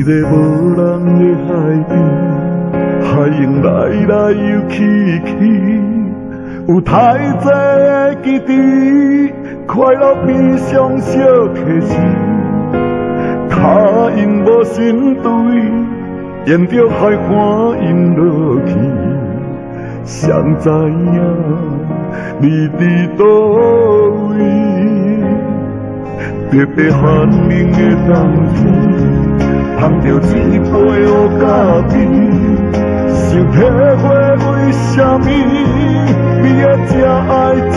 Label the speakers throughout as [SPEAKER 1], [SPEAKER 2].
[SPEAKER 1] 一个无人的海边，海涌来来又去去，有太多的记忆，快乐悲伤小提示，脚印无心对，沿着海岸引落去，谁知影你伫倒位？白白寒冷的冬天，捧着一杯乌咖啡，想体会为什么你会这爱这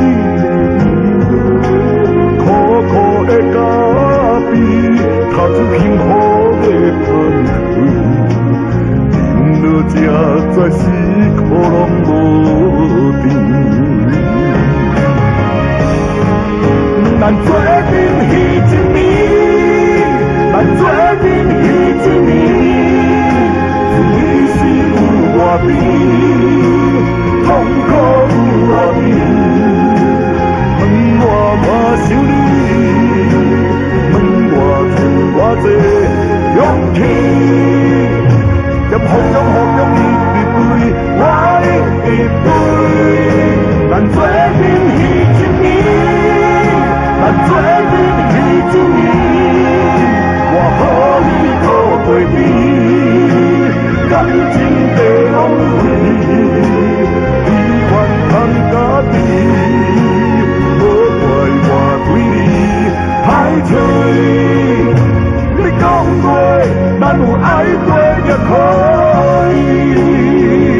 [SPEAKER 1] 个苦苦的咖啡，透出幸福的香味，饮落这在是可拢无甜。咱做阵彼一年，咱做阵彼一年，自是有偌甜，痛苦有偌甜。问我想你，问我剩偌济勇气，任风中一滴泪，我一滴咱做阵彼一年。咱做阵彼一年，我予你靠过比，感情地浪费，你怨叹家己，无怪我对你歹吹。你讲过，咱有爱过也可以。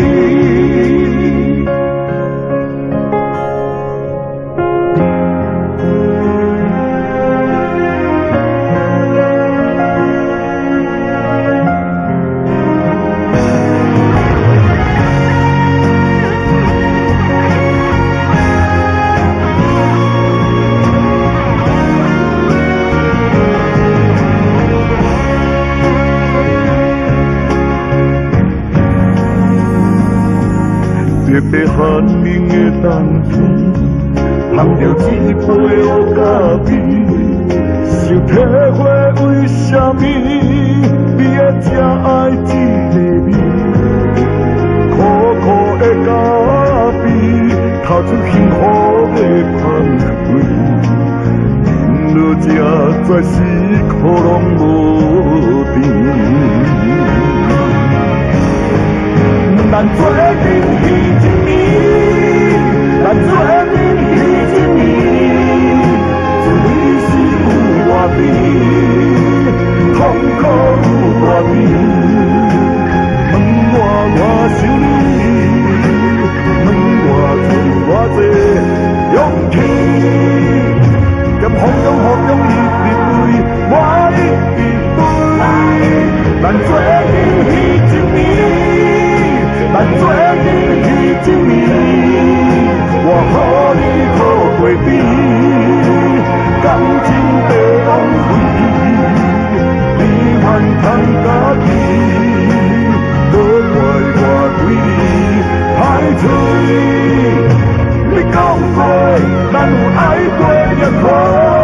[SPEAKER 1] 白白寒冷的冬天，捧着一杯乌咖啡，想体会为什么你会这爱这个味，苦苦的咖啡，透出幸福的香味，饮落这在是可拢无甜。咱做阵彼一年，咱做阵彼一年，自是有偌甜，痛苦有偌甜。问我想你，问我剩偌济勇气，任风中一滴泪，我一滴泪。咱做阵彼一年。咱做阵彼一年，我予你靠过比，感情地浪费，你怨叹家己，无怪我对你歹吹。你讲过，咱有爱过也可。